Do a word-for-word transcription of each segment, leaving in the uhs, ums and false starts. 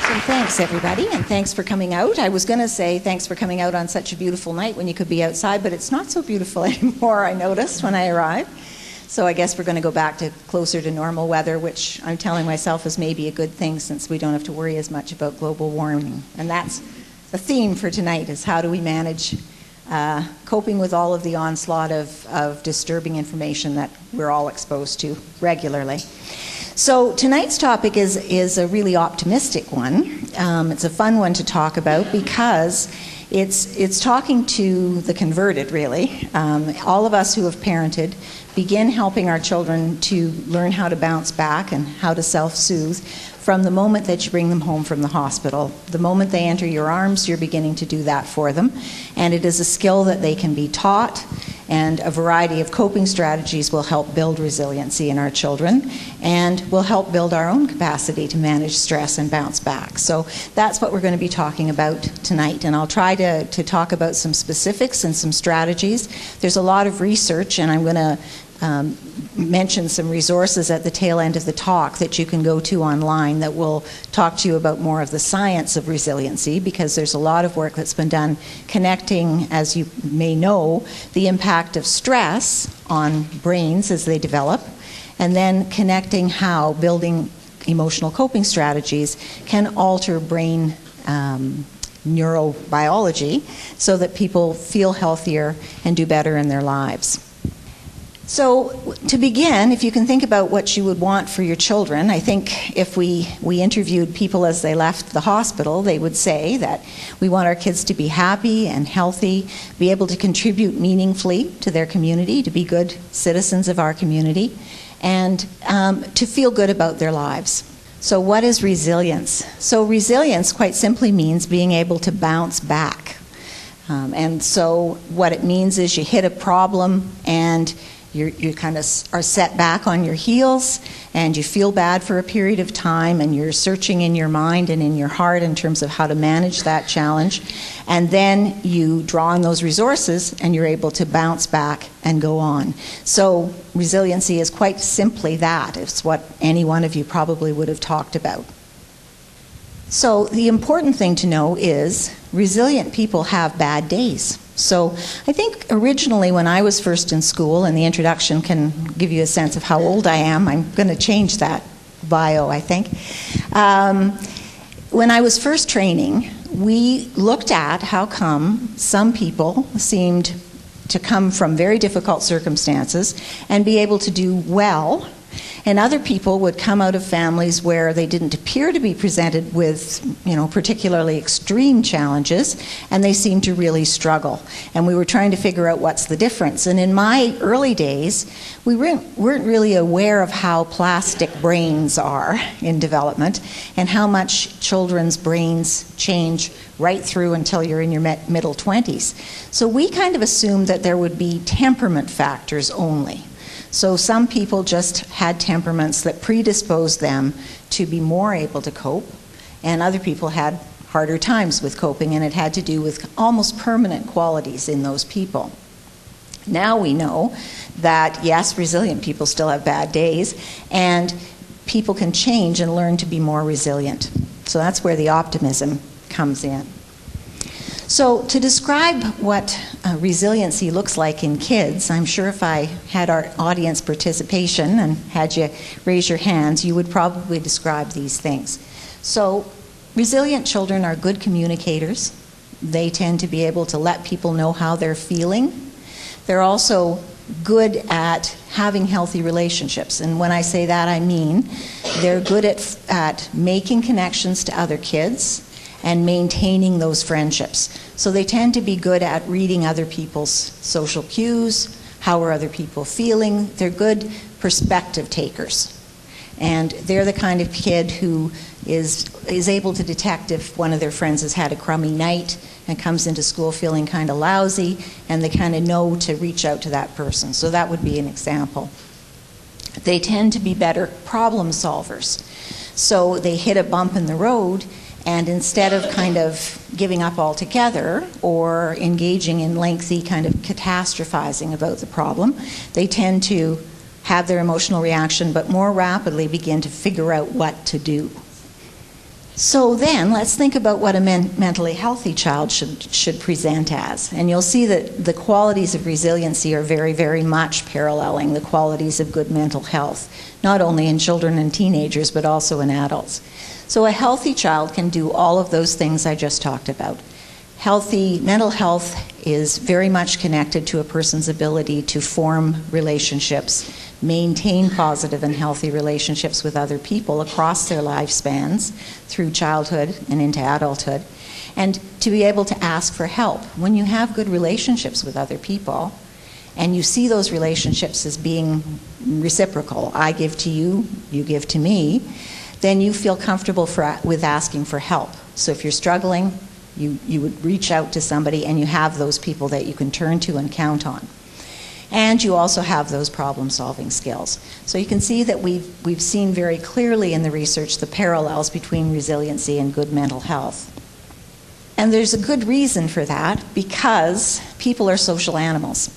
And thanks, everybody, and thanks for coming out. I was going to say thanks for coming out on such a beautiful night when you could be outside, but it's not so beautiful anymore, I noticed when I arrived. So I guess we're going to go back to closer to normal weather, which I'm telling myself is maybe a good thing since we don't have to worry as much about global warming. And that's the theme for tonight, is how do we manage uh, coping with all of the onslaught of, of disturbing information that we're all exposed to regularly. So tonight's topic is, is a really optimistic one. Um, it's a fun one to talk about because it's, it's talking to the converted, really. Um, all of us who have parented begin helping our children to learn how to bounce back and how to self-soothe from the moment that you bring them home from the hospital. The moment they enter your arms, you're beginning to do that for them. And it is a skill that they can be taught, and a variety of coping strategies will help build resiliency in our children and will help build our own capacity to manage stress and bounce back. So that's what we're going to be talking about tonight, and I'll try to, to talk about some specifics and some strategies. There's a lot of research, and I'm going to Um, mention some resources at the tail end of the talk that you can go to online that will talk to you about more of the science of resiliency, because there's a lot of work that's been done connecting, as you may know, the impact of stress on brains as they develop, and then connecting how building emotional coping strategies can alter brain um, neurobiology so that people feel healthier and do better in their lives. So to begin, if you can think about what you would want for your children, I think if we, we interviewed people as they left the hospital, they would say that we want our kids to be happy and healthy, be able to contribute meaningfully to their community, to be good citizens of our community, and um, to feel good about their lives. So what is resilience? So resilience quite simply means being able to bounce back. Um, and so what it means is you hit a problem and You're, you kind of are set back on your heels, and you feel bad for a period of time, and you're searching in your mind and in your heart in terms of how to manage that challenge. And then you draw on those resources, and you're able to bounce back and go on. So resiliency is quite simply that. It's what any one of you probably would have talked about. So the important thing to know is resilient people have bad days. So I think originally when I was first in school, and the introduction can give you a sense of how old I am, I'm going to change that bio, I think. Um, when I was first training, we looked at how come some people seemed to come from very difficult circumstances and be able to do well, and other people would come out of families where they didn't appear to be presented with, you know, particularly extreme challenges, and they seemed to really struggle. And we were trying to figure out what's the difference. And in my early days, we weren't, weren't really aware of how plastic brains are in development and how much children's brains change right through until you're in your middle twenties. So we kind of assumed that there would be temperament factors only. So some people just had temperaments that predisposed them to be more able to cope, and other people had harder times with coping, and it had to do with almost permanent qualities in those people. Now we know that, yes, resilient people still have bad days, and people can change and learn to be more resilient. So that's where the optimism comes in. So to describe what uh, resiliency looks like in kids, I'm sure if I had our audience participation and had you raise your hands, you would probably describe these things. So resilient children are good communicators. They tend to be able to let people know how they're feeling. They're also good at having healthy relationships. And when I say that, I mean they're good at, at making connections to other kids and maintaining those friendships. So they tend to be good at reading other people's social cues, how are other people feeling. They're good perspective takers. And they're the kind of kid who is, is able to detect if one of their friends has had a crummy night and comes into school feeling kind of lousy, and they kind of know to reach out to that person. So that would be an example. They tend to be better problem solvers. So they hit a bump in the road, and instead of kind of giving up altogether or engaging in lengthy kind of catastrophizing about the problem, they tend to have their emotional reaction but more rapidly begin to figure out what to do. So then, let's think about what a men mentally healthy child should, should present as. And you'll see that the qualities of resiliency are very, very much paralleling the qualities of good mental health, not only in children and teenagers, but also in adults. So a healthy child can do all of those things I just talked about. Healthy mental health is very much connected to a person's ability to form relationships, maintain positive and healthy relationships with other people across their lifespans through childhood and into adulthood, and to be able to ask for help. When you have good relationships with other people, and you see those relationships as being reciprocal, I give to you, you give to me, then you feel comfortable for, with asking for help. So if you're struggling, you, you would reach out to somebody, and you have those people that you can turn to and count on. And you also have those problem-solving skills. So you can see that we've, we've seen very clearly in the research the parallels between resiliency and good mental health. And there's a good reason for that, because people are social animals.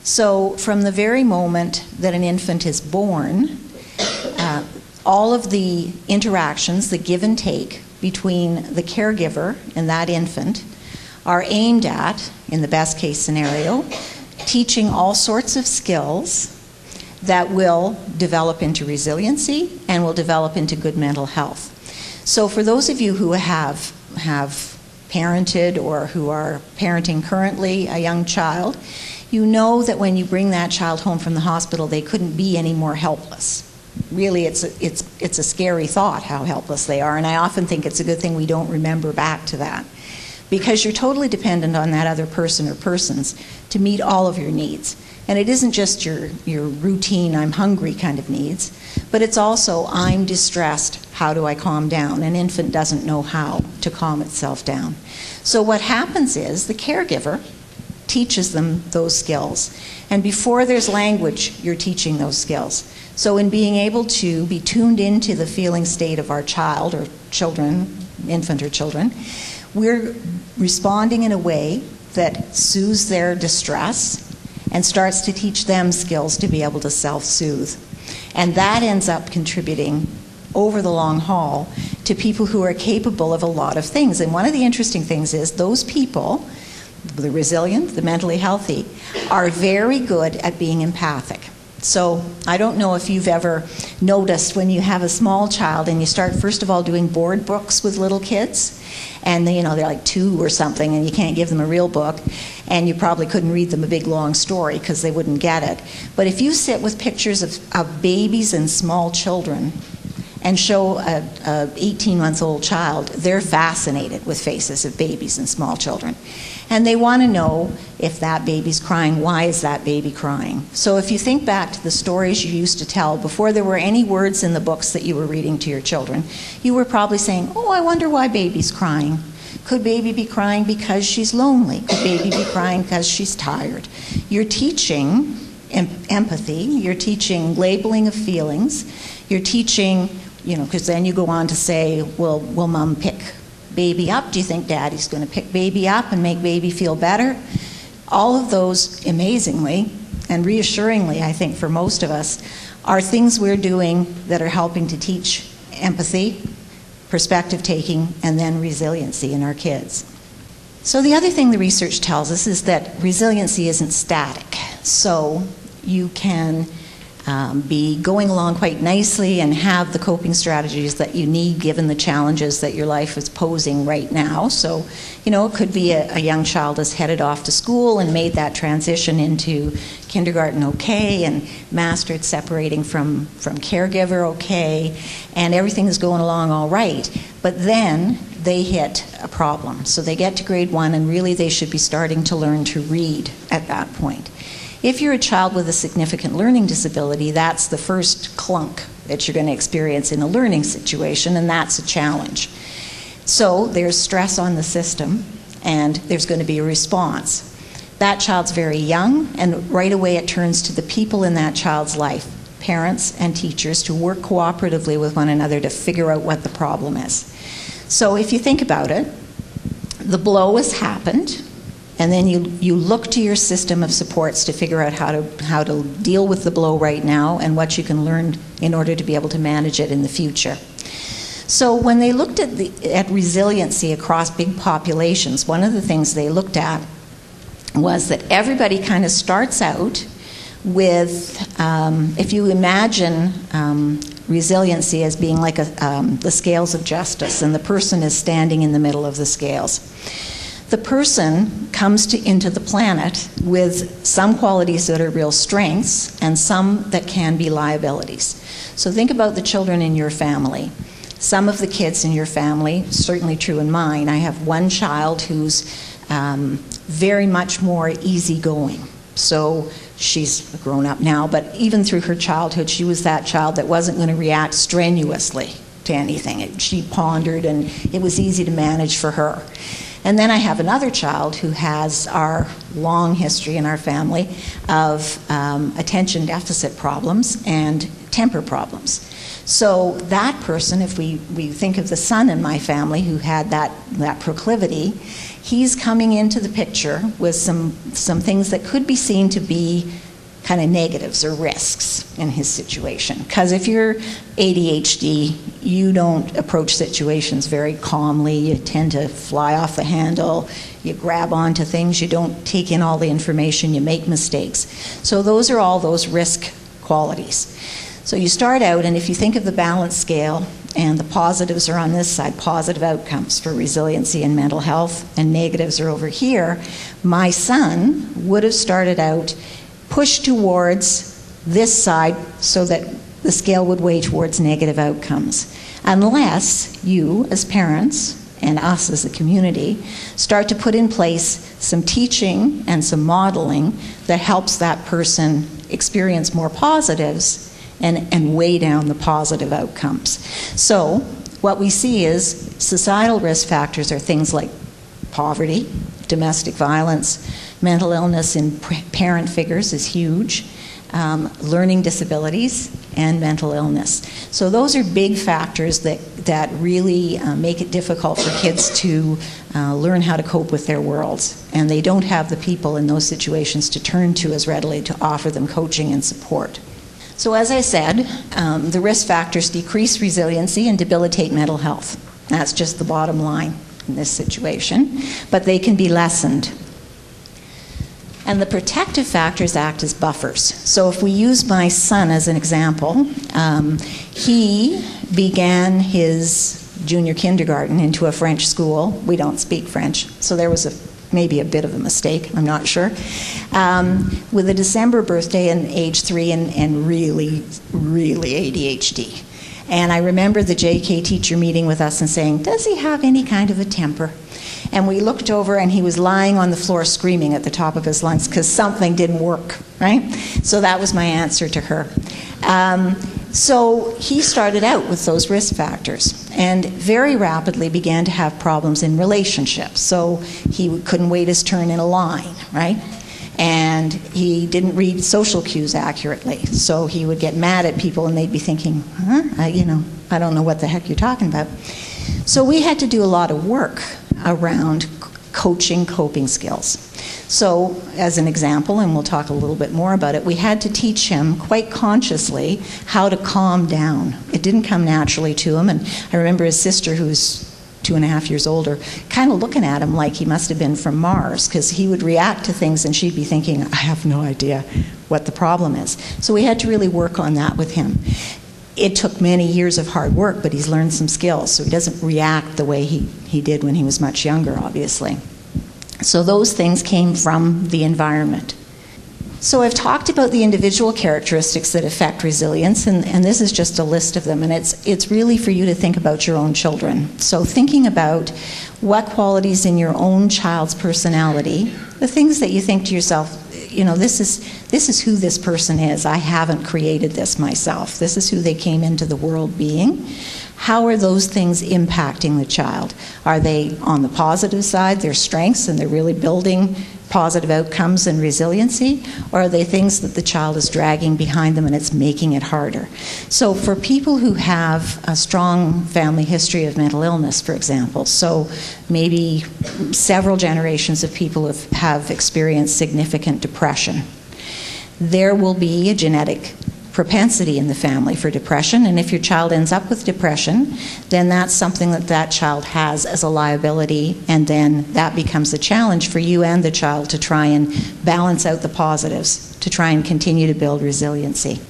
So from the very moment that an infant is born, uh, all of the interactions, the give and take between the caregiver and that infant are aimed at, in the best case scenario, teaching all sorts of skills that will develop into resiliency and will develop into good mental health. So for those of you who have, have parented or who are parenting currently a young child, you know that when you bring that child home from the hospital, they couldn't be any more helpless. Really, it's a, it's, it's a scary thought how helpless they are, and I often think it's a good thing we don't remember back to that, because you're totally dependent on that other person or persons to meet all of your needs. And it isn't just your, your routine, I'm hungry kind of needs, but it's also, I'm distressed, how do I calm down? An infant doesn't know how to calm itself down. So what happens is the caregiver teaches them those skills. And before there's language, you're teaching those skills. So in being able to be tuned into the feeling state of our child or children, infant or children, we're responding in a way that soothes their distress and starts to teach them skills to be able to self-soothe. And that ends up contributing over the long haul to people who are capable of a lot of things. And one of the interesting things is those people, the resilient, the mentally healthy, are very good at being empathic. So I don't know if you've ever noticed when you have a small child and you start first of all doing board books with little kids, and they, you know, they're like two or something and you can't give them a real book, and you probably couldn't read them a big long story because they wouldn't get it. But if you sit with pictures of, of babies and small children and show a, a eighteen month old child, they're fascinated with faces of babies and small children. And they want to know if that baby's crying, why is that baby crying? So if you think back to the stories you used to tell before there were any words in the books that you were reading to your children, you were probably saying, oh, I wonder why baby's crying. Could baby be crying because she's lonely? Could baby be crying because she's tired? You're teaching em empathy, you're teaching labeling of feelings, you're teaching, you know, because then you go on to say, well, will mom pick baby up? Do you think daddy's going to pick baby up and make baby feel better? All of those, amazingly and reassuringly, I think for most of us, are things we're doing that are helping to teach empathy, perspective taking, and then resiliency in our kids. So the other thing the research tells us is that resiliency isn't static. So you can Um, be going along quite nicely and have the coping strategies that you need given the challenges that your life is posing right now. So, you know, it could be a, a young child has headed off to school and made that transition into kindergarten okay, and mastered separating from, from caregiver okay, and everything is going along all right. But then they hit a problem. So they get to grade one, and really they should be starting to learn to read at that point. If you're a child with a significant learning disability, that's the first clunk that you're going to experience in a learning situation, and that's a challenge. So there's stress on the system, and there's going to be a response. That child's very young, and right away it turns to the people in that child's life, parents and teachers, to work cooperatively with one another to figure out what the problem is. So if you think about it, the blow has happened, and then you, you look to your system of supports to figure out how to, how to deal with the blow right now and what you can learn in order to be able to manage it in the future. So when they looked at, the, at resiliency across big populations, one of the things they looked at was that everybody kind of starts out with, um, if you imagine um, resiliency as being like a, um, the scales of justice, and the person is standing in the middle of the scales. The person comes to, into the planet with some qualities that are real strengths and some that can be liabilities. So think about the children in your family. Some of the kids in your family, certainly true in mine, I have one child who's um, very much more easygoing. So she's grown up now, but even through her childhood, she was that child that wasn't going to react strenuously to anything. It, she pondered, and it was easy to manage for her. And then I have another child who has our long history in our family of um, attention deficit problems and temper problems. So that person, if we, we think of the son in my family who had that, that proclivity, he's coming into the picture with some, some things that could be seen to be kind of negatives or risks in his situation. Because if you're A D H D, you don't approach situations very calmly. You tend to fly off the handle. You grab onto things. You don't take in all the information. You make mistakes. So those are all those risk qualities. So you start out, and if you think of the balance scale, and the positives are on this side, positive outcomes for resiliency and mental health, and negatives are over here, my son would have started out pushed towards this side so that the scale would weigh towards negative outcomes. Unless you, as parents, and us as a community, start to put in place some teaching and some modeling that helps that person experience more positives and, and weigh down the positive outcomes. So what we see is societal risk factors are things like poverty, domestic violence, mental illness in parent figures is huge, um, learning disabilities, and mental illness. So those are big factors that, that really uh, make it difficult for kids to uh, learn how to cope with their worlds. And they don't have the people in those situations to turn to as readily to offer them coaching and support. So as I said, um, the risk factors decrease resiliency and debilitate mental health. That's just the bottom line in this situation, but they can be lessened. And the protective factors act as buffers. So if we use my son as an example, um, he began his junior kindergarten into a French school. We don't speak French, so there was a maybe a bit of a mistake, I'm not sure, um, with a December birthday and age three and, and really, really A D H D. And I remember the J K teacher meeting with us and saying, does he have any kind of a temper? And we looked over and he was lying on the floor screaming at the top of his lungs because something didn't work, right? So that was my answer to her. Um, so he started out with those risk factors and very rapidly began to have problems in relationships. So he couldn't wait his turn in a line, right? And he didn't read social cues accurately. So he would get mad at people and they'd be thinking, huh, I, you know, I don't know what the heck you're talking about. So we had to do a lot of work around coaching coping skills. So as an example, and we'll talk a little bit more about it, we had to teach him quite consciously how to calm down. It didn't come naturally to him, and I remember his sister, who's two and a half years older, kind of looking at him like he must have been from Mars, because he would react to things and she'd be thinking, I have no idea what the problem is. So we had to really work on that with him. It took many years of hard work, but he's learned some skills, so he doesn't react the way he, he did when he was much younger, obviously. So those things came from the environment. So I've talked about the individual characteristics that affect resilience, and, and this is just a list of them, and it's, it's really for you to think about your own children. So thinking about what qualities in your own child's personality, the things that you think to yourself, you know, this is, this is who this person is. I haven't created this myself. This is who they came into the world being. How are those things impacting the child? Are they on the positive side, their strengths, and they're really building positive outcomes and resiliency? Or are they things that the child is dragging behind them and it's making it harder? So for people who have a strong family history of mental illness, for example, so maybe several generations of people have, have experienced significant depression, there will be a genetic propensity in the family for depression, and if your child ends up with depression, then that's something that that child has as a liability, and then that becomes a challenge for you and the child to try and balance out the positives, to try and continue to build resiliency.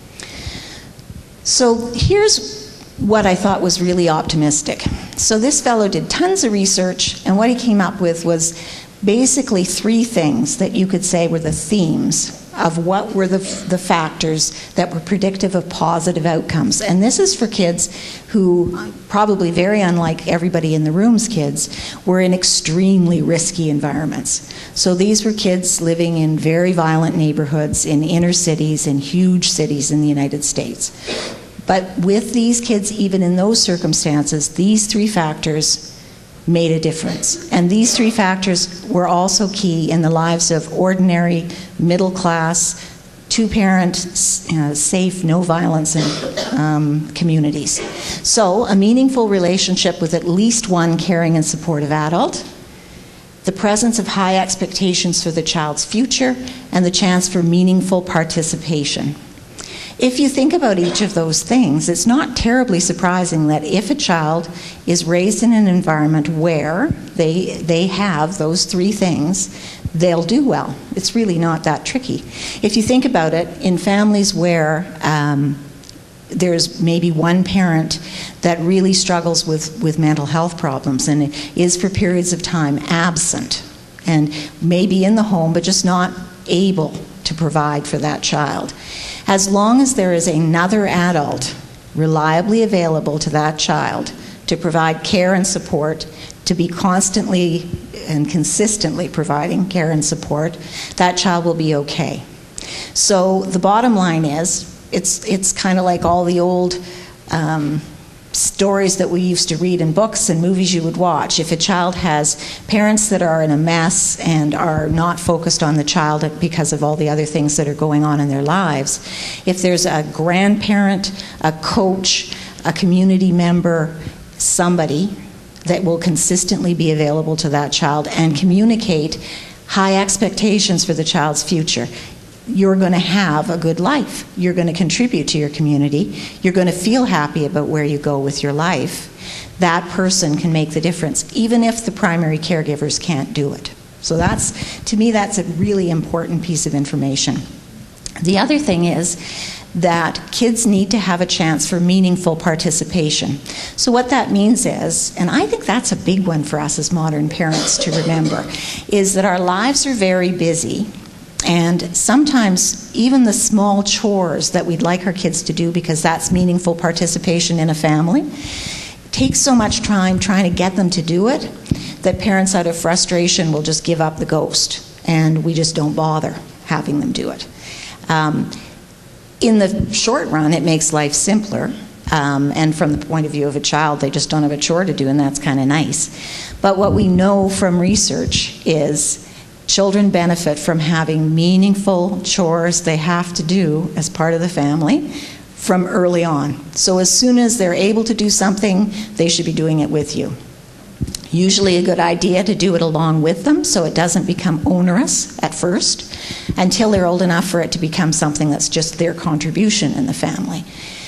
So here's what I thought was really optimistic. So this fellow did tons of research, and what he came up with was basically three things that you could say were the themes of what were the, the factors that were predictive of positive outcomes. And this is for kids who, probably very unlike everybody in the room's kids, were in extremely risky environments. So these were kids living in very violent neighborhoods, in inner cities, in huge cities in the United States. But with these kids, even in those circumstances, these three factors made a difference. And these three factors were also key in the lives of ordinary, middle-class, two-parent, uh, safe, no-violence um, communities. So a meaningful relationship with at least one caring and supportive adult, the presence of high expectations for the child's future, and the chance for meaningful participation. If you think about each of those things, it's not terribly surprising that if a child is raised in an environment where they, they have those three things, they'll do well. It's really not that tricky. If you think about it, in families where um, there's maybe one parent that really struggles with, with mental health problems and is for periods of time absent and maybe in the home but just not able to provide for that child, as long as there is another adult reliably available to that child to provide care and support, to be constantly and consistently providing care and support, that child will be okay. So the bottom line is, it's, it's kind of like all the old um, stories that we used to read in books and movies you would watch. If a child has parents that are in a mess and are not focused on the child because of all the other things that are going on in their lives, if there's a grandparent, a coach, a community member, somebody that will consistently be available to that child and communicate high expectations for the child's future, you're going to have a good life. You're going to contribute to your community. You're going to feel happy about where you go with your life. That person can make the difference, even if the primary caregivers can't do it. So that's, to me, that's a really important piece of information. The other thing is that kids need to have a chance for meaningful participation. So what that means is, and I think that's a big one for us as modern parents to remember, is that our lives are very busy. And sometimes even the small chores that we'd like our kids to do, because that's meaningful participation in a family, takes so much time trying to get them to do it that parents out of frustration will just give up the ghost, and we just don't bother having them do it. Um, in the short run, it makes life simpler, um, and from the point of view of a child, they just don't have a chore to do, and that's kind of nice. But what we know from research is children benefit from having meaningful chores they have to do as part of the family from early on. So as soon as they're able to do something, they should be doing it with you. Usually a good idea to do it along with them so it doesn't become onerous at first until they're old enough for it to become something that's just their contribution in the family.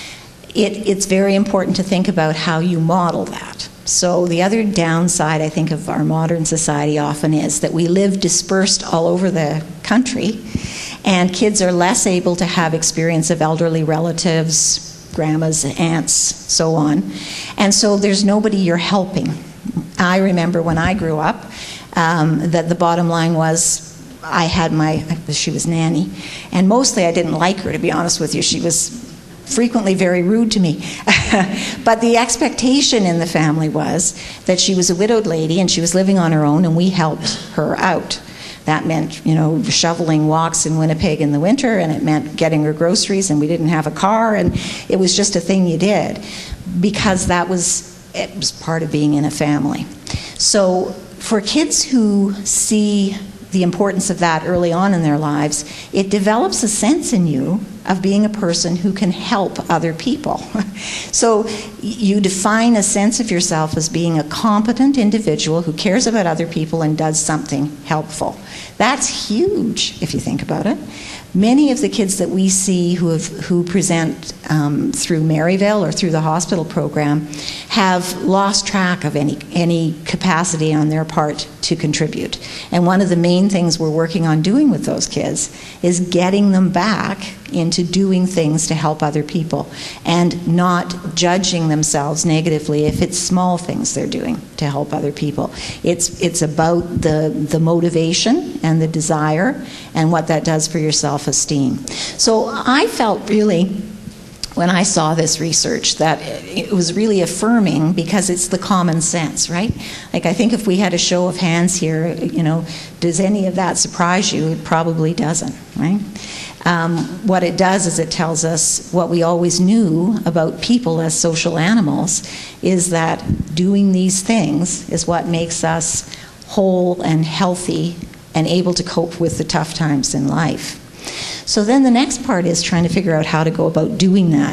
It, it's very important to think about how you model that. So the other downside, I think, of our modern society often is that we live dispersed all over the country, and kids are less able to have experience of elderly relatives, grandmas, aunts, so on. And so there's nobody you're helping. I remember when I grew up um, that the bottom line was I had my, she was nanny, and mostly I didn't like her, to be honest with you. She was frequently very rude to me. But the expectation in the family was that she was a widowed lady and she was living on her own, and we helped her out. That meant, you know, shoveling walks in Winnipeg in the winter, and it meant getting her groceries, and we didn't have a car, and it was just a thing you did because that was, it was part of being in a family. So for kids who see the importance of that early on in their lives, it develops a sense in you of being a person who can help other people. So you define a sense of yourself as being a competent individual who cares about other people and does something helpful. That's huge if you think about it. many of the kids that we see who, have, who present um, through Maryvale or through the hospital program have lost track of any, any capacity on their part to contribute. And one of the main things we're working on doing with those kids is getting them back into doing things to help other people and not judging themselves negatively if it's small things they're doing to help other people. It's, it's about the, the motivation and the desire and what that does for your self-esteem. So I felt really, when I saw this research, that it was really affirming because it's the common sense, right? Like, I think if we had a show of hands here, you know, does any of that surprise you? It probably doesn't, right? Um, what it does is it tells us what we always knew about people as social animals, is that doing these things is what makes us whole and healthy and able to cope with the tough times in life. So then the next part is trying to figure out how to go about doing that.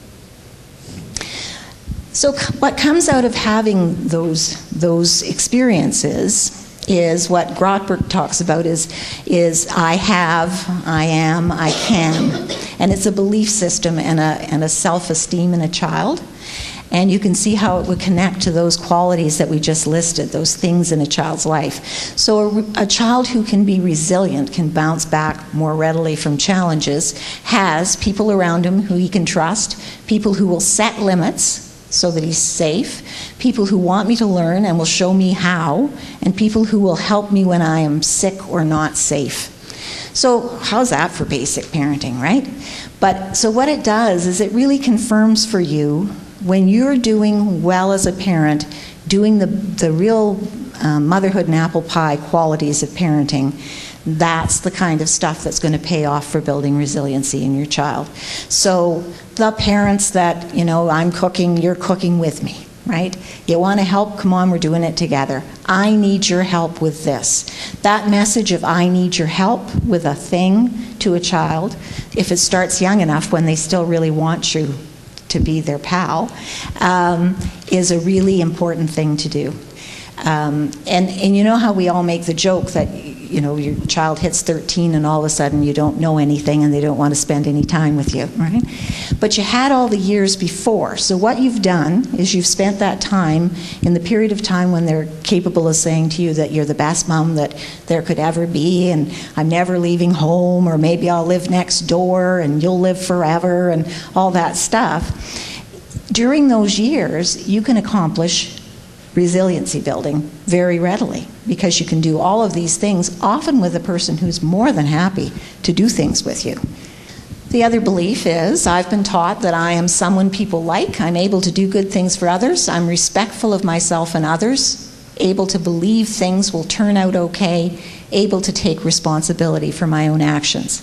So what comes out of having those, those experiences is what Grotberg talks about is, is I have, I am, I can. And it's a belief system and a, and a self-esteem in a child. And you can see how it would connect to those qualities that we just listed, those things in a child's life. So a, a child who can be resilient, can bounce back more readily from challenges, has people around him who he can trust, people who will set limits so that he's safe, people who want me to learn and will show me how, and people who will help me when I am sick or not safe. So how's that for basic parenting, right? But so what it does is it really confirms for you, when you're doing well as a parent, doing the, the real um, motherhood and apple pie qualities of parenting, that's the kind of stuff that's going to pay off for building resiliency in your child. So the parents that, you know, I'm cooking, you're cooking with me, right? You want to help? Come on, we're doing it together. I need your help with this. That message of I need your help with a thing to a child, if it starts young enough when they still really want you to be their pal, um, is a really important thing to do. Um, and, and you know how we all make the joke that, you know, your child hits thirteen and all of a sudden you don't know anything and they don't want to spend any time with you, right? But you had all the years before. So what you've done is you've spent that time in the period of time when they're capable of saying to you that you're the best mom that there could ever be, and I'm never leaving home, or maybe I'll live next door and you'll live forever, and all that stuff. During those years, you can accomplish resiliency building very readily, because you can do all of these things, often with a person who's more than happy to do things with you. The other belief is, I've been taught that I am someone people like, I'm able to do good things for others, I'm respectful of myself and others, able to believe things will turn out okay, able to take responsibility for my own actions.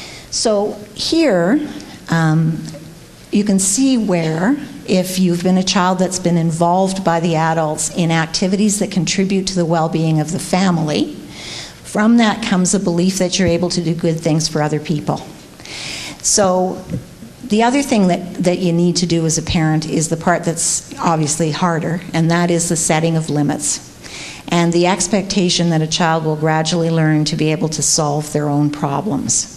So here, um, you can see where, if you've been a child that's been involved by the adults in activities that contribute to the well-being of the family, from that comes a belief that you're able to do good things for other people. So the other thing that, that you need to do as a parent is the part that's obviously harder, and that is the setting of limits and the expectation that a child will gradually learn to be able to solve their own problems.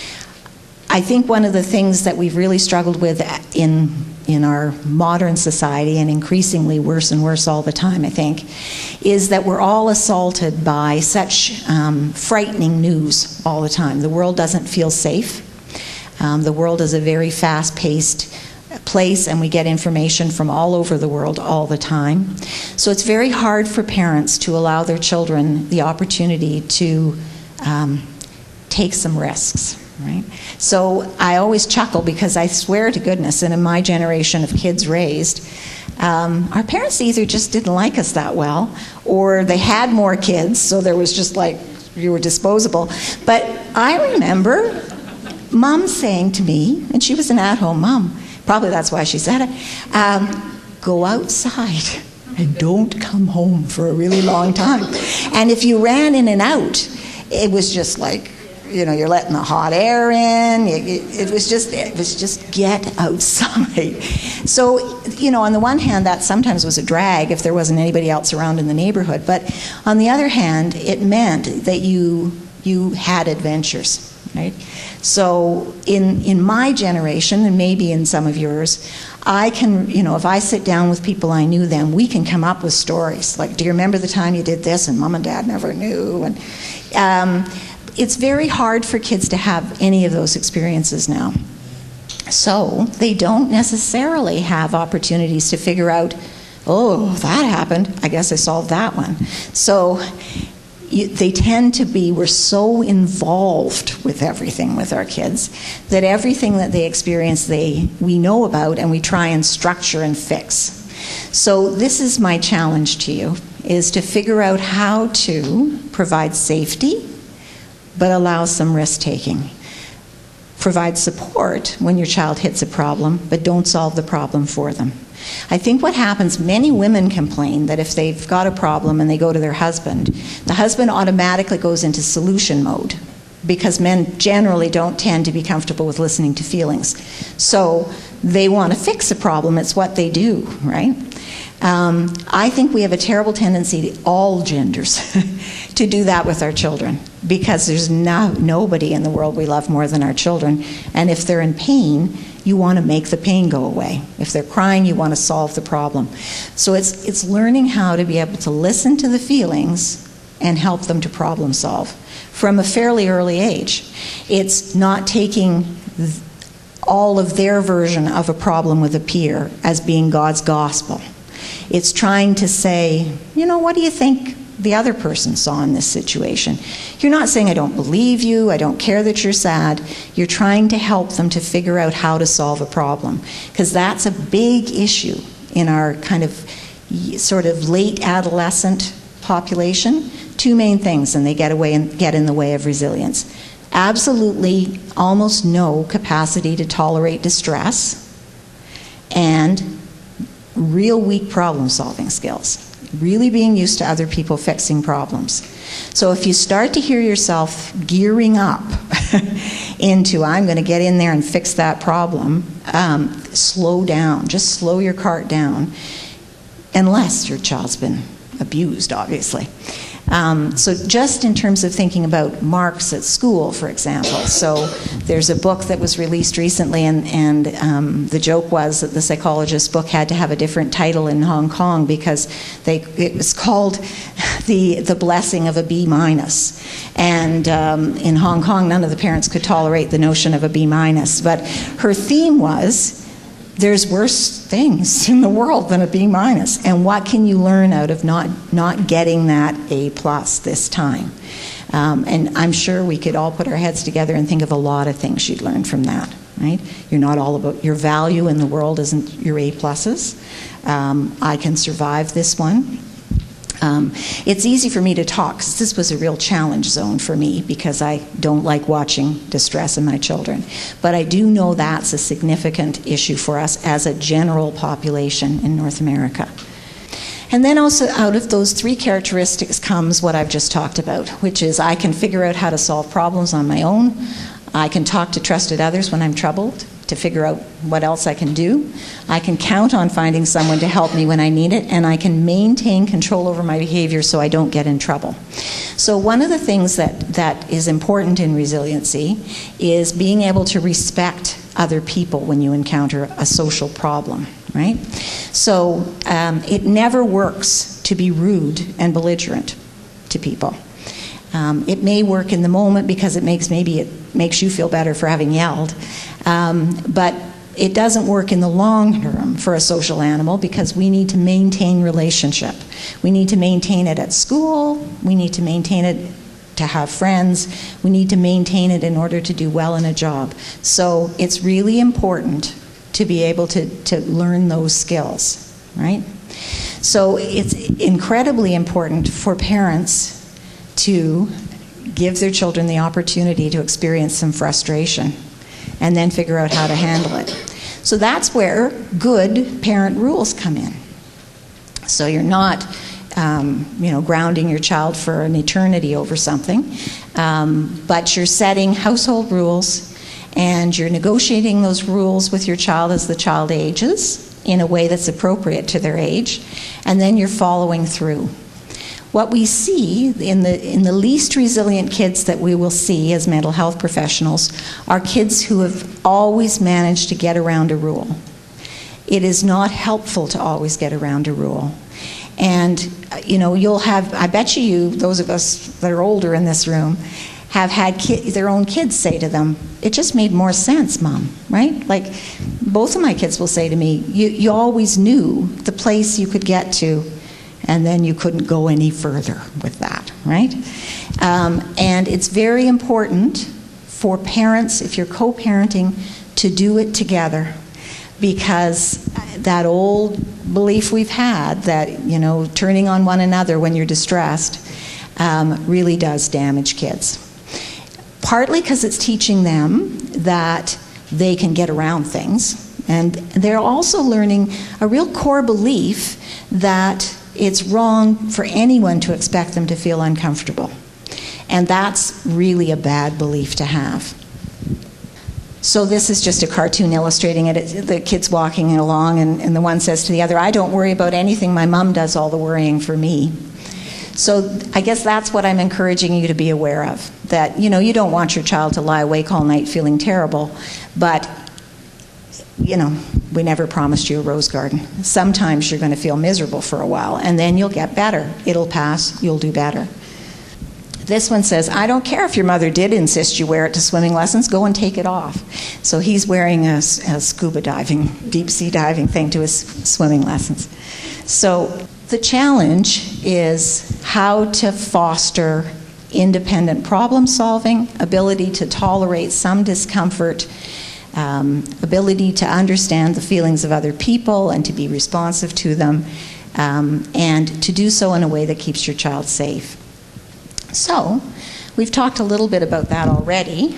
I think one of the things that we've really struggled with in, in our modern society, and increasingly worse and worse all the time, I think, is that we're all assaulted by such um, frightening news all the time. The world doesn't feel safe. Um, the world is a very fast-paced place, and we get information from all over the world all the time. So it's very hard for parents to allow their children the opportunity to um, take some risks. Right? So I always chuckle, because I swear to goodness, and in my generation of kids raised, um, our parents either just didn't like us that well, or they had more kids, so there was just like, you were disposable. But I remember Mom saying to me, and she was an at-home mom, probably that's why she said it, um, go outside and don't come home for a really long time. And if you ran in and out, it was just like, you know, you're letting the hot air in. It, it was just, it was just get outside. So, you know, on the one hand, that sometimes was a drag if there wasn't anybody else around in the neighborhood. But on the other hand, it meant that you you had adventures, right? So in, in my generation, and maybe in some of yours, I can, you know, if I sit down with people I knew then, we can come up with stories. Like, do you remember the time you did this and mom and dad never knew? And um, it's very hard for kids to have any of those experiences now. So they don't necessarily have opportunities to figure out, oh, that happened, I guess I solved that one. So you, they tend to be, we're so involved with everything with our kids that everything that they experience they we know about and we try and structure and fix. So this is my challenge to you, is to figure out how to provide safety but allow some risk-taking. Provide support when your child hits a problem, but don't solve the problem for them. I think what happens, many women complain that if they've got a problem and they go to their husband, the husband automatically goes into solution mode, because men generally don't tend to be comfortable with listening to feelings. So they want to fix a problem, it's what they do, right? Um, I think we have a terrible tendency, all genders, to do that with our children, because there's no, nobody in the world we love more than our children. And if they're in pain, you want to make the pain go away. If they're crying, you want to solve the problem. So it's, it's learning how to be able to listen to the feelings and help them to problem solve from a fairly early age. It's not taking th- all of their version of a problem with a peer as being God's gospel. It's trying to say, you know, what do you think the other person saw in this situation? You're not saying I don't believe you, I don't care that you're sad. You're trying to help them to figure out how to solve a problem, because that's a big issue in our kind of sort of late adolescent population. Two main things, and they get away and get in the way of resilience. Absolutely almost no capacity to tolerate distress, and real weak problem-solving skills. Really being used to other people fixing problems. So if you start to hear yourself gearing up into, I'm going to get in there and fix that problem, um, slow down. Just slow your cart down, unless your child's been abused, obviously. Um, so just in terms of thinking about marks at school, for example. So there's a book that was released recently, and, and um, the joke was that the psychologist's book had to have a different title in Hong Kong because they, it was called the, the Blessing of a B minus. And um, in Hong Kong, none of the parents could tolerate the notion of a B minus. But her theme was, there's worse things in the world than a B minus, and what can you learn out of not not getting that A plus this time? Um, and I'm sure we could all put our heads together and think of a lot of things you'd learn from that. Right? You're not all about your value in the world isn't your A pluses. Um, I can survive this one. Um, it's easy for me to talk, because this was a real challenge zone for me, because I don't like watching distress in my children. But I do know that's a significant issue for us as a general population in North America. And then also out of those three characteristics comes what I've just talked about, which is I can figure out how to solve problems on my own. I can talk to trusted others when I'm troubled to figure out what else I can do. I can count on finding someone to help me when I need it, and I can maintain control over my behavior so I don't get in trouble. So one of the things that, that is important in resiliency is being able to respect other people when you encounter a social problem, right? So um, it never works to be rude and belligerent to people. Um, it may work in the moment because it makes maybe it makes you feel better for having yelled, um, but it doesn't work in the long term for a social animal, because we need to maintain relationship. We need to maintain it at school. We need to maintain it to have friends. We need to maintain it in order to do well in a job. So it's really important to be able to, to learn those skills, right? So it's incredibly important for parents to give their children the opportunity to experience some frustration and then figure out how to handle it. So that's where good parent rules come in. So you're not um, you know, grounding your child for an eternity over something, um, but you're setting household rules, and you're negotiating those rules with your child as the child ages in a way that's appropriate to their age, and then you're following through. What we see in the, in the least resilient kids that we will see as mental health professionals are kids who have always managed to get around a rule. It is not helpful to always get around a rule. And, you know, you'll have, I bet you, you those of us that are older in this room, have had ki- their own kids say to them, "It just made more sense, Mom," right? Like, both of my kids will say to me, you, you always knew the place you could get to, and then you couldn't go any further with that, right? Um, and it's very important for parents, if you're co-parenting, to do it together, because that old belief we've had that, you know, turning on one another when you're distressed um, really does damage kids. Partly because it's teaching them that they can get around things, and they're also learning a real core belief that it's wrong for anyone to expect them to feel uncomfortable. And that's really a bad belief to have. So this is just a cartoon illustrating it. It's the kid's walking along, and, and the one says to the other, "I don't worry about anything. My mom does all the worrying for me." So I guess that's what I'm encouraging you to be aware of. That, you know, you don't want your child to lie awake all night feeling terrible, but, you know, we never promised you a rose garden. Sometimes you're going to feel miserable for a while, and then you'll get better. It'll pass. You'll do better. This one says, "I don't care if your mother did insist you wear it to swimming lessons, go and take it off." So he's wearing a, a scuba diving, deep sea diving thing to his swimming lessons. So the challenge is how to foster independent problem solving, ability to tolerate some discomfort, um, ability to understand the feelings of other people and to be responsive to them, um, and to do so in a way that keeps your child safe. So, we've talked a little bit about that already.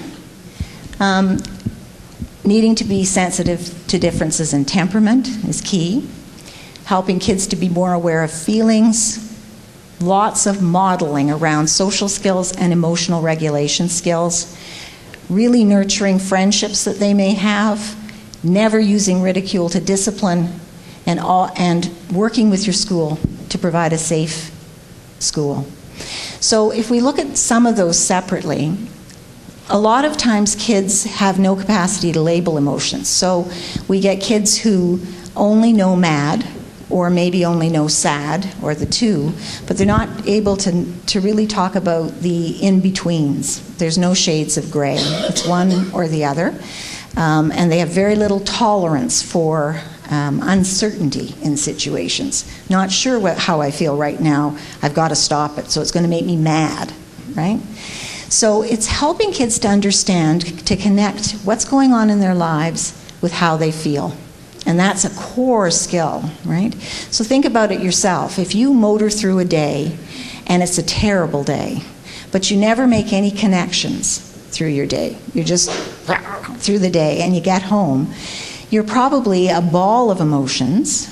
Um, needing to be sensitive to differences in temperament is key. Helping kids to be more aware of feelings. Lots of modeling around social skills and emotional regulation skills. Really nurturing friendships that they may have. Never using ridicule to discipline. And, all, and working with your school to provide a safe school. So if we look at some of those separately, a lot of times kids have no capacity to label emotions. So we get kids who only know mad, or maybe only know sad, or the two, but they're not able to, to really talk about the in-betweens. There's no shades of gray. It's one or the other. Um, and they have very little tolerance for Um, uncertainty in situations. Not sure what, how I feel right now. I've got to stop it, so it's going to make me mad, right? So it's helping kids to understand, to connect what's going on in their lives with how they feel. And that's a core skill, right? So think about it yourself. If you motor through a day and it's a terrible day, but you never make any connections through your day, you're just through the day and you get home, you're probably a ball of emotions.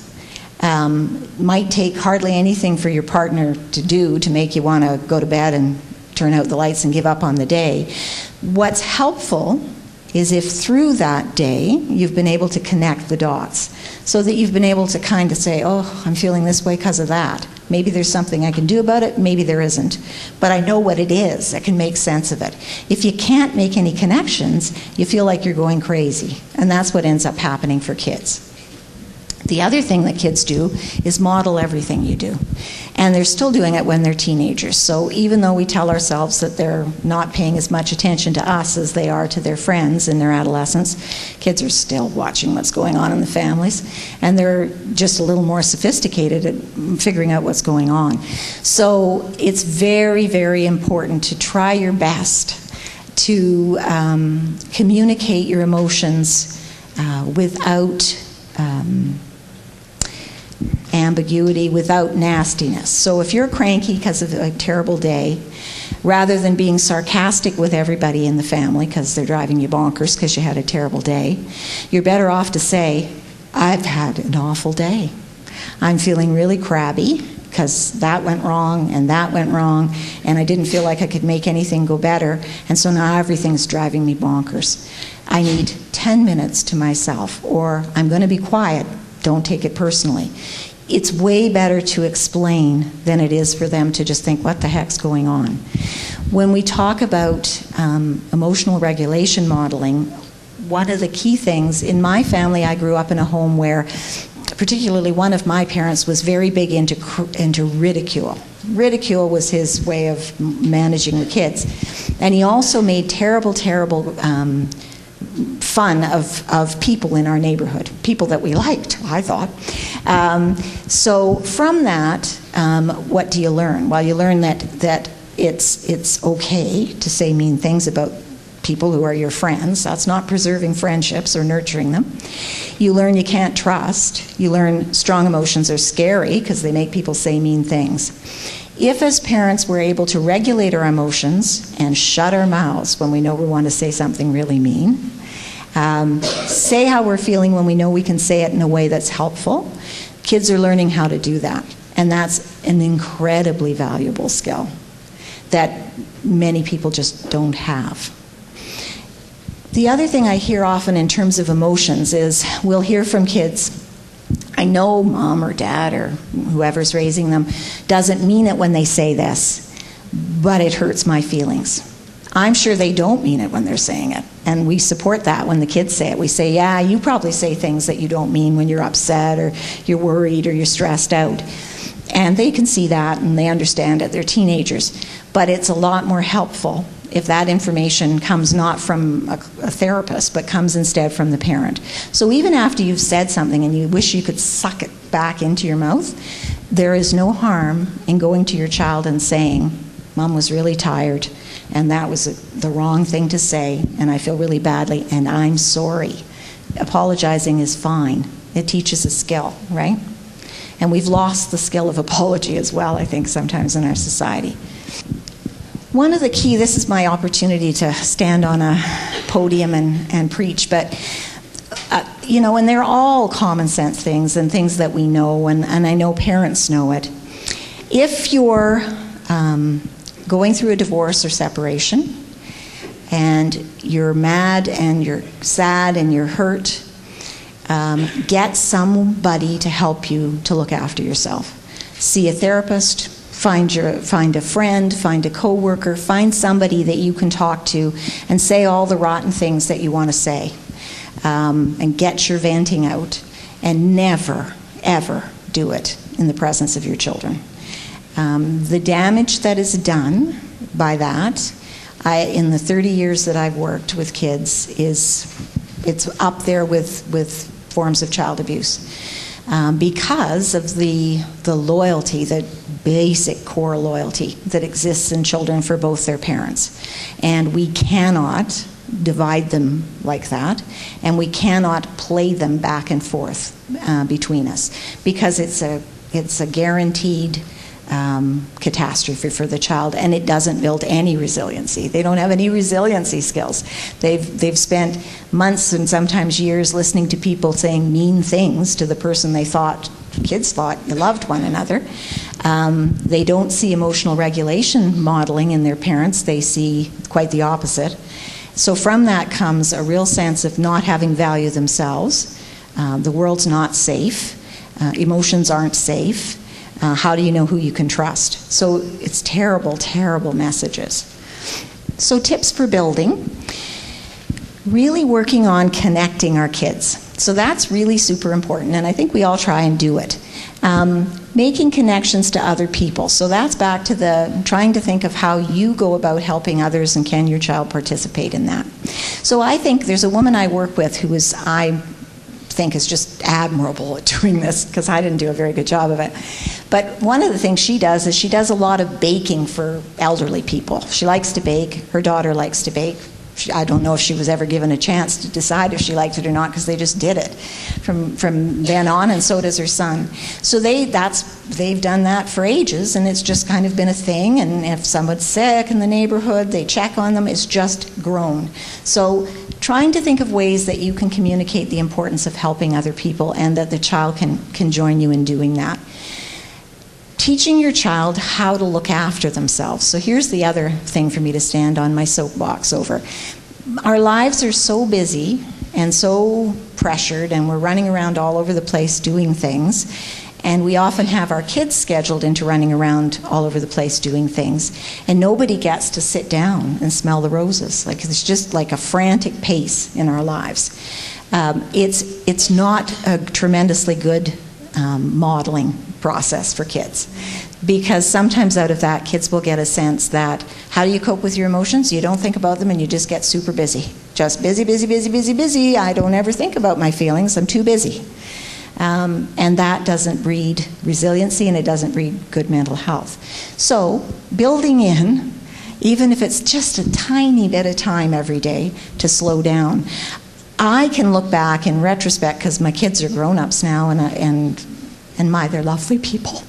Um, might take hardly anything for your partner to do to make you want to go to bed and turn out the lights and give up on the day. What's helpful is if through that day you've been able to connect the dots, so that you've been able to kind of say, "Oh, I'm feeling this way because of that. Maybe there's something I can do about it, maybe there isn't. But I know what it is. I can make sense of it." If you can't make any connections, you feel like you're going crazy. And that's what ends up happening for kids. The other thing that kids do is model everything you do. And they're still doing it when they're teenagers. So even though we tell ourselves that they're not paying as much attention to us as they are to their friends in their adolescence, kids are still watching what's going on in the families. And they're just a little more sophisticated at figuring out what's going on. So it's very, very important to try your best to um, communicate your emotions uh, without um, ambiguity, without nastiness. So if you're cranky because of a terrible day, rather than being sarcastic with everybody in the family because they're driving you bonkers because you had a terrible day, you're better off to say, "I've had an awful day. I'm feeling really crabby because that went wrong and that went wrong, and I didn't feel like I could make anything go better, and so now everything's driving me bonkers. I need ten minutes to myself," or "I'm going to be quiet. Don't take it personally." it's way better to explain than it is for them to just think, what the heck's going on? When we talk about um, emotional regulation modeling, one of the key things, in my family, I grew up in a home where particularly one of my parents was very big into, into ridicule. Ridicule was his way of managing the kids. And he also made terrible, terrible um, fun of, of people in our neighborhood, people that we liked, I thought. Um, so from that, um, what do you learn? Well, you learn that, that it's, it's okay to say mean things about people who are your friends. That's not preserving friendships or nurturing them. You learn you can't trust. You learn strong emotions are scary because they make people say mean things. If as parents we're able to regulate our emotions and shut our mouths when we know we want to say something really mean, um, say how we're feeling when we know we can say it in a way that's helpful, kids are learning how to do that. And that's an incredibly valuable skill that many people just don't have. The other thing I hear often in terms of emotions is we'll hear from kids, I know mom or dad or whoever's raising them doesn't mean it when they say this, but it hurts my feelings. I'm sure they don't mean it when they're saying it, and we support that when the kids say it. We say, yeah, you probably say things that you don't mean when you're upset or you're worried or you're stressed out. And they can see that and they understand it. They're teenagers. But it's a lot more helpful if that information comes not from a, a therapist, but comes instead from the parent. So even after you've said something and you wish you could suck it back into your mouth, there is no harm in going to your child and saying, Mom was really tired, and that was a, the wrong thing to say, and I feel really badly, and I'm sorry. Apologizing is fine. It teaches a skill, right? And we've lost the skill of apology as well, I think, sometimes in our society. One of the key, this is my opportunity to stand on a podium and, and preach, but, uh, you know, and they're all common sense things and things that we know, and, and I know parents know it. If you're um, going through a divorce or separation, and you're mad and you're sad and you're hurt, um, get somebody to help you to look after yourself. See a therapist. Find your, find a friend, find a coworker, find somebody that you can talk to and say all the rotten things that you want to say, um, and get your venting out, and never, ever do it in the presence of your children. Um, the damage that is done by that, I, in the thirty years that I've worked with kids, is it's up there with, with forms of child abuse. Um, because of the, the loyalty, the basic core loyalty that exists in children for both their parents. And we cannot divide them like that, and we cannot play them back and forth uh, between us, because it's a, it's a guaranteed Um, catastrophe for the child, and it doesn't build any resiliency. They don't have any resiliency skills. They've, they've spent months and sometimes years listening to people saying mean things to the person they thought, kids thought, you loved one another. Um, they don't see emotional regulation modeling in their parents. They see quite the opposite. So from that comes a real sense of not having value themselves. Uh, the world's not safe. Uh, emotions aren't safe. Uh, how do you know who you can trust? So it's terrible, terrible messages. So tips for building. Really working on connecting our kids. So that's really super important, and I think we all try and do it. Um, making connections to other people. So that's back to the trying to think of how you go about helping others, and can your child participate in that. So I think there's a woman I work with who is, I think is just admirable at doing this, because I didn't do a very good job of it. But one of the things she does is she does a lot of baking for elderly people. She likes to bake. Her daughter likes to bake. She, I don't know if she was ever given a chance to decide if she liked it or not, because they just did it from from then on, and so does her son. So they that's they've done that for ages, and it's just kind of been a thing. And if someone's sick in the neighborhood, they check on them. It's just grown. So trying to think of ways that you can communicate the importance of helping other people, and that the child can, can join you in doing that. Teaching your child how to look after themselves. So here's the other thing for me to stand on my soapbox over. Our lives are so busy and so pressured, and we're running around all over the place doing things. And we often have our kids scheduled into running around all over the place doing things, and nobody gets to sit down and smell the roses. Like, it's just like a frantic pace in our lives. Um, it's, it's not a tremendously good um, modeling process for kids, because sometimes out of that, kids will get a sense that, how do you cope with your emotions? You don't think about them and you just get super busy. Just busy, busy, busy, busy, busy. I don't ever think about my feelings. I'm too busy. Um, and that doesn't breed resiliency, and it doesn't breed good mental health. So building in, even if it's just a tiny bit of time every day, to slow down. I can look back in retrospect, because my kids are grown-ups now, and, and, and my, they're lovely people.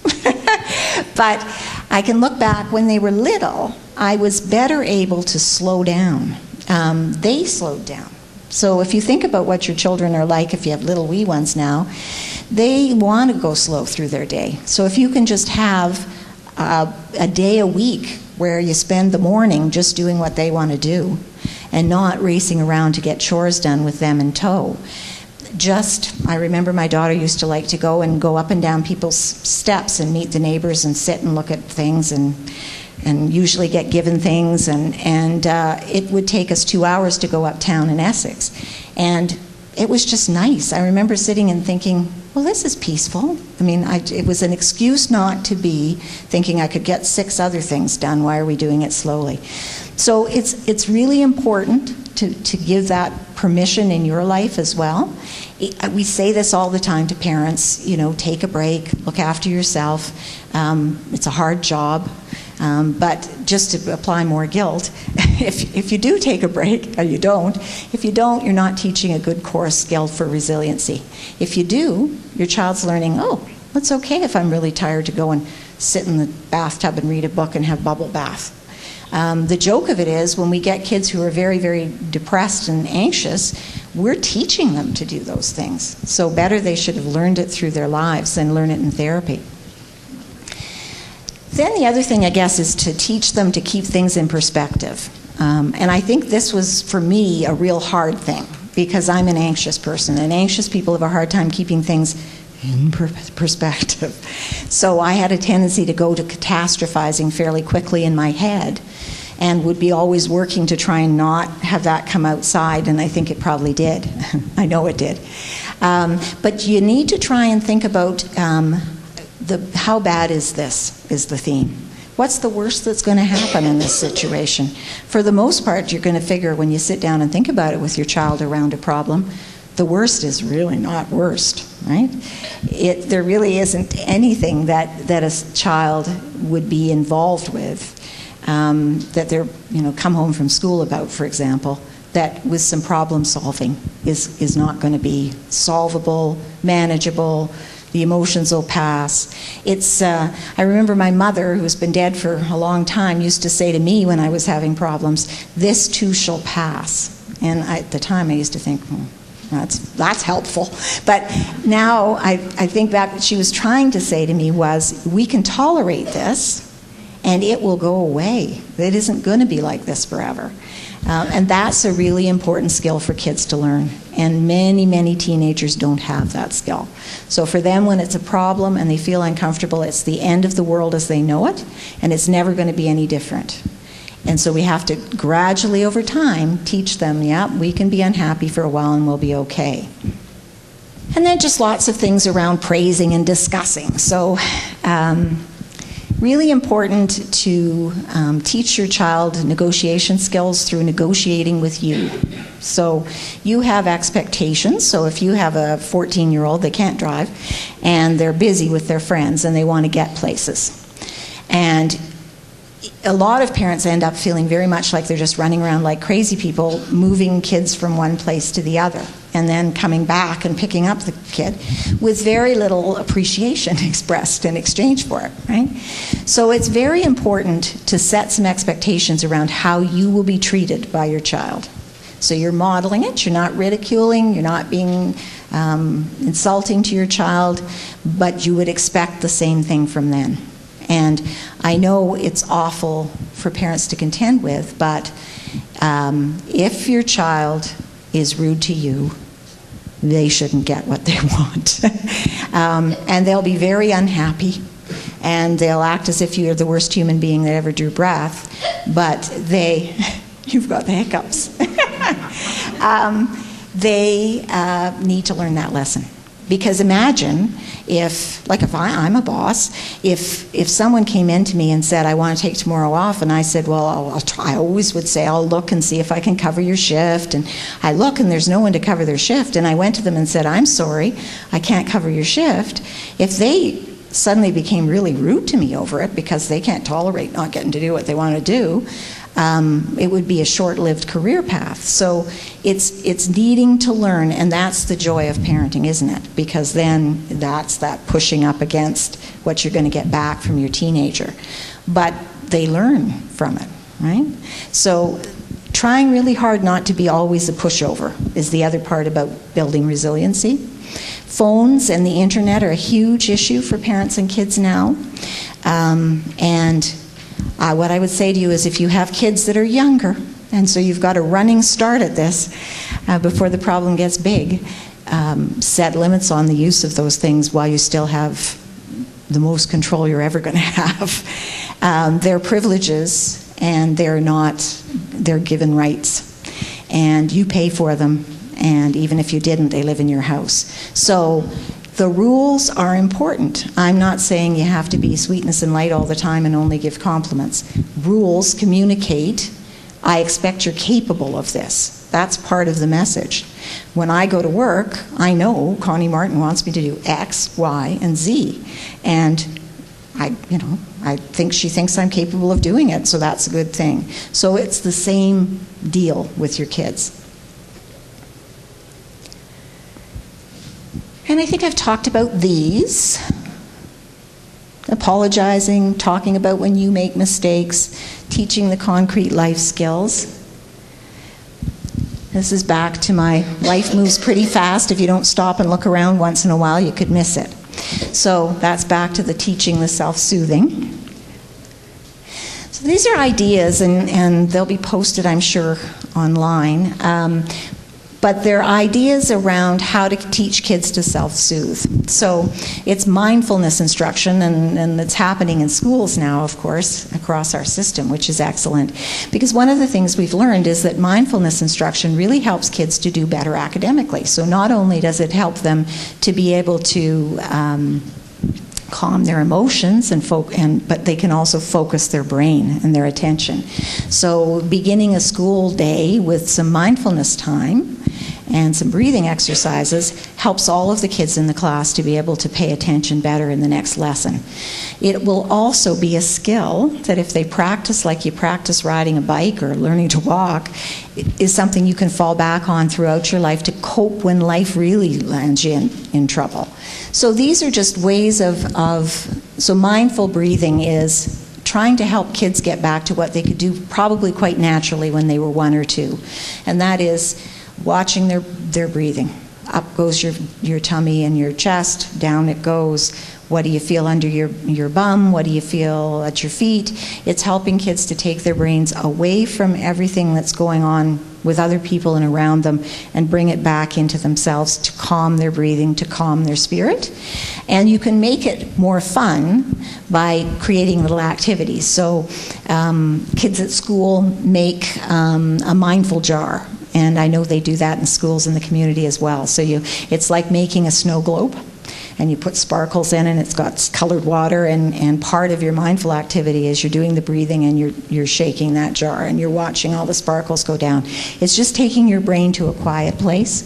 But I can look back when they were little, I was better able to slow down. Um, they slowed down. So if you think about what your children are like, if you have little wee ones now, they want to go slow through their day. So if you can just have uh, a day a week where you spend the morning just doing what they want to do and not racing around to get chores done with them in tow. Just, I remember my daughter used to like to go and go up and down people's steps and meet the neighbors and sit and look at things and and usually get given things, and, and uh, it would take us two hours to go uptown in Essex. And it was just nice. I remember sitting and thinking, well, this is peaceful. I mean, I, it was an excuse not to be thinking I could get six other things done. Why are we doing it slowly? So it's, it's really important to, to give that permission in your life as well. It, we say this all the time to parents, you know, take a break, look after yourself. Um, it's a hard job. Um, but just to apply more guilt, if, if you do take a break, or you don't, if you don't, you're not teaching a good core skill for resiliency. If you do, your child's learning, oh, it's okay if I'm really tired to go and sit in the bathtub and read a book and have bubble bath. Um, the joke of it is, when we get kids who are very, very depressed and anxious, we're teaching them to do those things. So better they should have learned it through their lives than learn it in therapy. Then the other thing, I guess, is to teach them to keep things in perspective. Um, and I think this was, for me, a real hard thing, because I'm an anxious person, and anxious people have a hard time keeping things in per perspective. So I had a tendency to go to catastrophizing fairly quickly in my head, and would be always working to try and not have that come outside, and I think it probably did. I know it did. Um, but you need to try and think about um, The, how bad is this, is the theme. What's the worst that's going to happen in this situation? For the most part, you're going to figure, when you sit down and think about it with your child around a problem, the worst is really not worst, right? It, there really isn't anything that, that a child would be involved with, um, that they're, you know, come home from school about, for example, that with some problem solving is, is not going to be solvable, manageable. The emotions will pass. It's, uh, I remember my mother, who's been dead for a long time, used to say to me when I was having problems, "This too shall pass." And I, at the time I used to think, hmm, that's, that's helpful. But now I, I think back, what she was trying to say to me was, we can tolerate this and it will go away. It isn't going to be like this forever. Uh, and that's a really important skill for kids to learn. And many, many teenagers don't have that skill. So for them, when it's a problem and they feel uncomfortable, it's the end of the world as they know it, and it's never going to be any different. And so we have to gradually, over time, teach them, yeah, we can be unhappy for a while and we'll be okay. And then just lots of things around praising and discussing. So um, really important to um, teach your child negotiation skills through negotiating with you. So you have expectations. So if you have a fourteen-year-old, they can't drive, and they're busy with their friends and they want to get places. And a lot of parents end up feeling very much like they're just running around like crazy people, moving kids from one place to the other, and then coming back and picking up the kid with very little appreciation expressed in exchange for it, right? So it's very important to set some expectations around how you will be treated by your child. So you're modeling it, you're not ridiculing, you're not being um, insulting to your child, but you would expect the same thing from them. And I know it's awful for parents to contend with, but um, if your child is rude to you, they shouldn't get what they want. um, and they'll be very unhappy, and they'll act as if you're the worst human being that ever drew breath, but they, you've got the hiccups. um, they uh, need to learn that lesson. Because imagine if, like if I, I'm a boss, if if someone came in to me and said, I want to take tomorrow off, and I said, well, I'll, I'll try, I always would say, I'll look and see if I can cover your shift, and I look and there's no one to cover their shift, and I went to them and said, I'm sorry, I can't cover your shift. If they suddenly became really rude to me over it because they can't tolerate not getting to do what they want to do, Um, it would be a short-lived career path. So it's it's needing to learn, and that's the joy of parenting, isn't it? Because then that's that pushing up against what you're going to get back from your teenager. But they learn from it, right? So trying really hard not to be always a pushover is the other part about building resiliency. Phones and the internet are a huge issue for parents and kids now. Um, and Uh, what I would say to you is if you have kids that are younger, and so you've got a running start at this uh, before the problem gets big, um, set limits on the use of those things while you still have the most control you're ever going to have. Um, they're privileges, and they're not, they're given rights. And you pay for them, and even if you didn't, they live in your house. So the rules are important. I'm not saying you have to be sweetness and light all the time and only give compliments. Rules communicate, I expect you're capable of this. That's part of the message. When I go to work, I know Connie Martin wants me to do X, Y, and Z. And I, you know, I think she thinks I'm capable of doing it, so that's a good thing. So it's the same deal with your kids. And I think I've talked about these. Apologizing, talking about when you make mistakes, teaching the concrete life skills. This is back to my life moves pretty fast. If you don't stop and look around once in a while, you could miss it. So that's back to the teaching the self-soothing. So these are ideas, and, and they'll be posted, I'm sure, online. Um, But they're ideas around how to teach kids to self-soothe. So it's mindfulness instruction, and, and it's happening in schools now, of course, across our system, which is excellent. Because one of the things we've learned is that mindfulness instruction really helps kids to do better academically. So not only does it help them to be able to um, calm their emotions, and, fo and but they can also focus their brain and their attention. So beginning a school day with some mindfulness time and some breathing exercises helps all of the kids in the class to be able to pay attention better in the next lesson. It will also be a skill that if they practice like you practice riding a bike or learning to walk, is something you can fall back on throughout your life to cope when life really lands you in, in trouble. So these are just ways of, of, so mindful breathing is trying to help kids get back to what they could do probably quite naturally when they were one or two. And that is watching their, their breathing. Up goes your, your tummy and your chest, down it goes. What do you feel under your, your bum? What do you feel at your feet? It's helping kids to take their brains away from everything that's going on with other people and around them and bring it back into themselves to calm their breathing, to calm their spirit. And you can make it more fun by creating little activities. So um, kids at school make um, a mindful jar. And I know they do that in schools in the community as well. So you, it's like making a snow globe, and you put sparkles in, and it's got colored water, and, and part of your mindful activity is you're doing the breathing, and you're, you're shaking that jar, and you're watching all the sparkles go down. It's just taking your brain to a quiet place.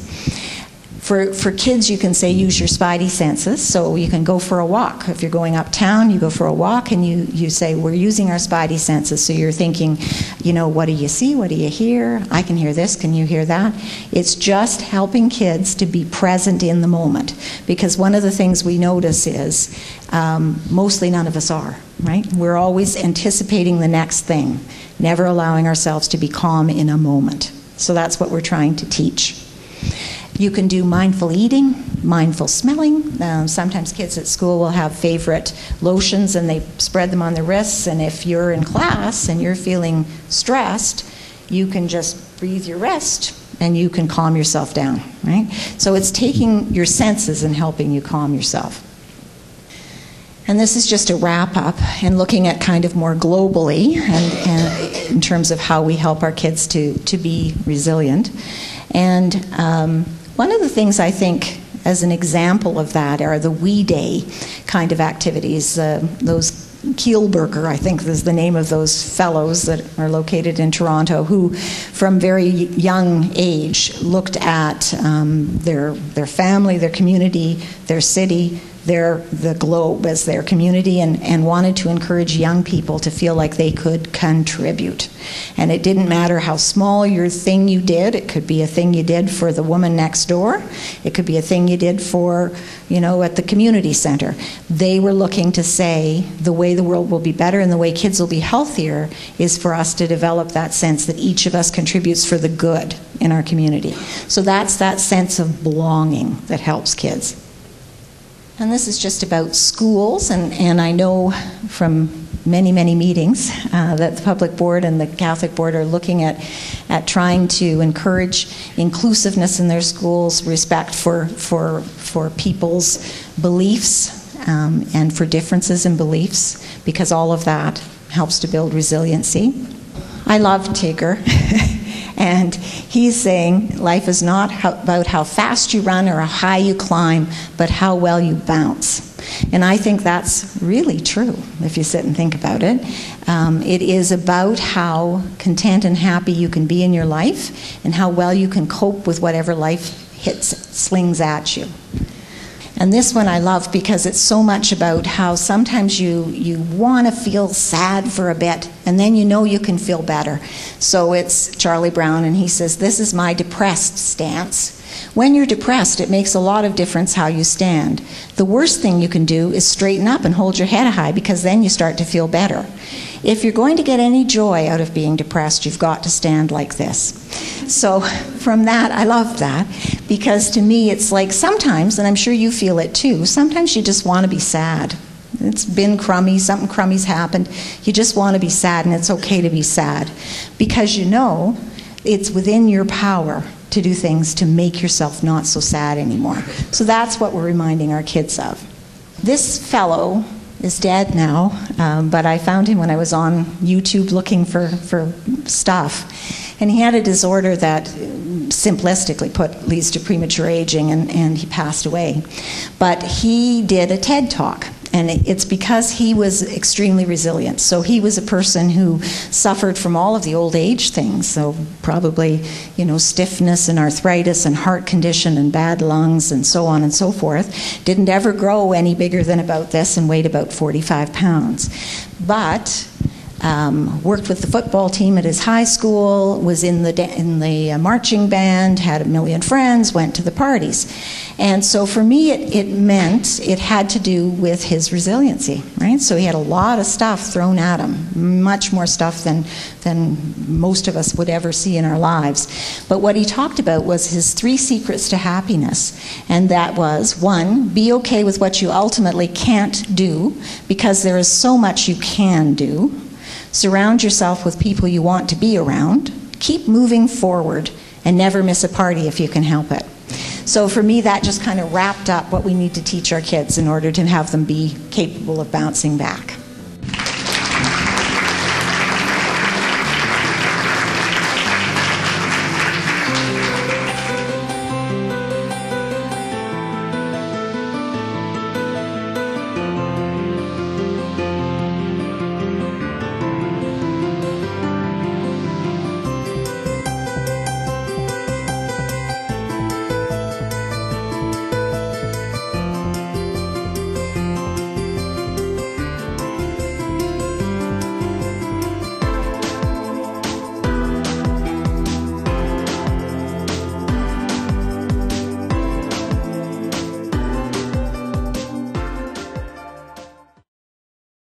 For, for kids, you can say use your spidey senses, so you can go for a walk. If you're going uptown, you go for a walk and you, you say, we're using our spidey senses. So you're thinking, you know, what do you see? What do you hear? I can hear this. Can you hear that? It's just helping kids to be present in the moment. Because one of the things we notice is um, mostly none of us are, right? We're always anticipating the next thing, never allowing ourselves to be calm in a moment. So that's what we're trying to teach. You can do mindful eating, mindful smelling. Um, sometimes kids at school will have favorite lotions and they spread them on their wrists, and if you're in class and you're feeling stressed, you can just breathe your wrist and you can calm yourself down, right? So it's taking your senses and helping you calm yourself. And this is just a wrap-up and looking at kind of more globally and, and in terms of how we help our kids to, to be resilient. And um, one of the things I think as an example of that are the We Day kind of activities. Uh, those Kielberger, I think is the name of those fellows that are located in Toronto, who from very young age looked at um, their, their family, their community, their city, their, the globe as their community, and, and wanted to encourage young people to feel like they could contribute. And it didn't matter how small your thing you did. It could be a thing you did for the woman next door. It could be a thing you did for, you know, at the community center. They were looking to say the way the world will be better and the way kids will be healthier is for us to develop that sense that each of us contributes for the good in our community. So that's that sense of belonging that helps kids. And this is just about schools, and, and I know from many, many meetings uh, that the public board and the Catholic board are looking at, at trying to encourage inclusiveness in their schools, respect for, for, for people's beliefs um, and for differences in beliefs, because all of that helps to build resiliency. I love Tigger. And he's saying life is not how, about how fast you run or how high you climb, but how well you bounce. And I think that's really true if you sit and think about it. Um, it is about how content and happy you can be in your life and how well you can cope with whatever life hits, slings at you. And this one I love because it's so much about how sometimes you, you want to feel sad for a bit, and then you know you can feel better. So it's Charlie Brown, and he says, this is my depressed stance. When you're depressed, it makes a lot of difference how you stand. The worst thing you can do is straighten up and hold your head high, because then you start to feel better. If you're going to get any joy out of being depressed, you've got to stand like this. So from that, I love that, because to me it's like sometimes, and I'm sure you feel it too, sometimes you just want to be sad. It's been crummy, something crummy's happened. You just want to be sad, and it's okay to be sad, because you know it's within your power to do things to make yourself not so sad anymore. So that's what we're reminding our kids of. This fellow is dead now, um, but I found him when I was on YouTube looking for, for stuff. And he had a disorder that, simplistically put, leads to premature aging, and, and he passed away. But he did a TED Talk, and it's because he was extremely resilient. So he was a person who suffered from all of the old age things, so probably, you know, stiffness and arthritis and heart condition and bad lungs and so on and so forth. Didn't ever grow any bigger than about this and weighed about forty-five pounds. But Um, worked with the football team at his high school, was in the in the uh, marching band, had a million friends, went to the parties. And so for me, it, it meant it had to do with his resiliency, right? So he had a lot of stuff thrown at him, much more stuff than, than most of us would ever see in our lives. But what he talked about was his three secrets to happiness. And that was, one, be okay with what you ultimately can't do, because there is so much you can do. Surround yourself with people you want to be around. Keep moving forward and never miss a party if you can help it. So for me, that just kind of wrapped up what we need to teach our kids in order to have them be capable of bouncing back.